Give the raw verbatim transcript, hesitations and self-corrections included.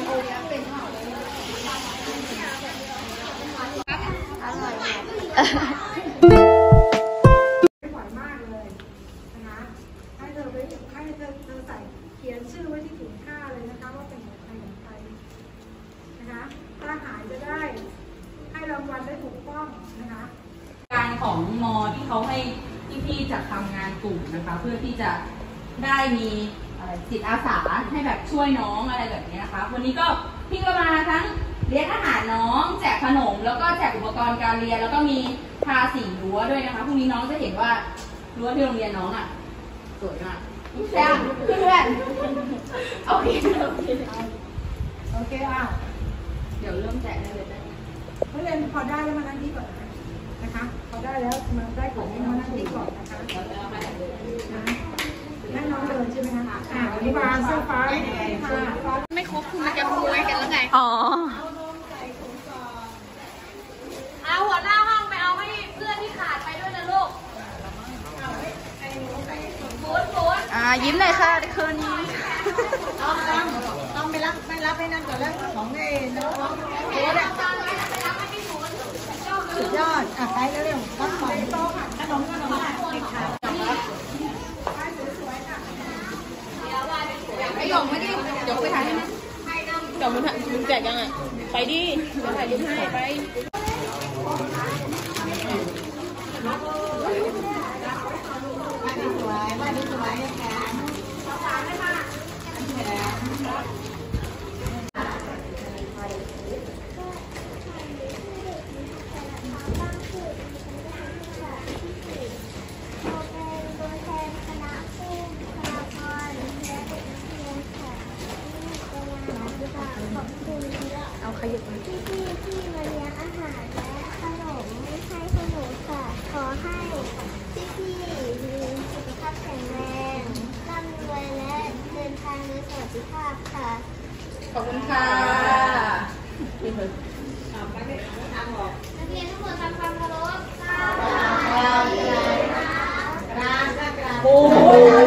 ไม่ไหวมากเลยนะคะให้เธอไปให้เธอเธอใส่เขียนชื่อไว้ที่ถุงผ้าเลยนะคะว่าเป็นของใครของใครนะคะถ้าหายจะได้ให้รางวัลได้ถูกต้องนะคะการของมอที่เขาให้พี่ๆจัดทำงานกลุ่มนะคะเพื่อที่จะได้มีจิตอาสาให้แบบช่วยน้องอะไรแบบนี้นะคะวันนี้ก็พี่ก็มาทั้งเลี้ยงอาหารน้องแจกขนมแล้วก็แจกอุปกรณ์การเรียนแล้วก็มีทาสีรั้วด้วยนะคะพรุ่งนี้น้องจะเห็นว่ารั้วที่โรงเรียนน้องอ่ะสวยมากแซ่บเพื่อนโอเคโอเคโอเคอ่ะเดี๋ยวเริ่มแจกได้เลยได้เพื่อนพอได้แล้วมานั่งที่ก่อนนะคะพอได้แล้วมาได้ก่อนให้มานั่งที่ก่อนนะคะนั่งน้องเดินใช่ไหมคะอ่าวันนี้วางเสื้อฟ้าค่ะไม่ครบคือมันจะมวยกันแล้วไงอ๋อเอาหัวหน้าห้องไปเอาให้เพื่อนที่ขาดไปด้วยนะลูกฟูดฟูดอ่ายิ้มหน่อยค่ะคืนนี้ต้องต้องต้องไปรับไม่รับให้นั่นก่อนแล้วของไอ้น้องโอ้เนี่ยสุดยอดอ่ะไปเร็วๆรับของโต๊ะค่ะขนมขนมค่ะไอ้หยงไม่ดิเดี๋ยวไปถ่ายให้ไหมเดี๋ยวมึงถ่ายมึงแจกยังไงไปดิเดี๋ยวถ่ายรูปให้ไปเอาขยับพี่พี่ที่มาเลี้ยงอาหารและขนมไม่ใช่ขนมค่ะขอให้พี่พี่มีสุขภาพแข็งแรงร่ำรวยและเดินทางโดยสวัสดิภาพค่ะขอบคุณค่ะนักเรียนทุกคนทำความเคารพค่ะโอ้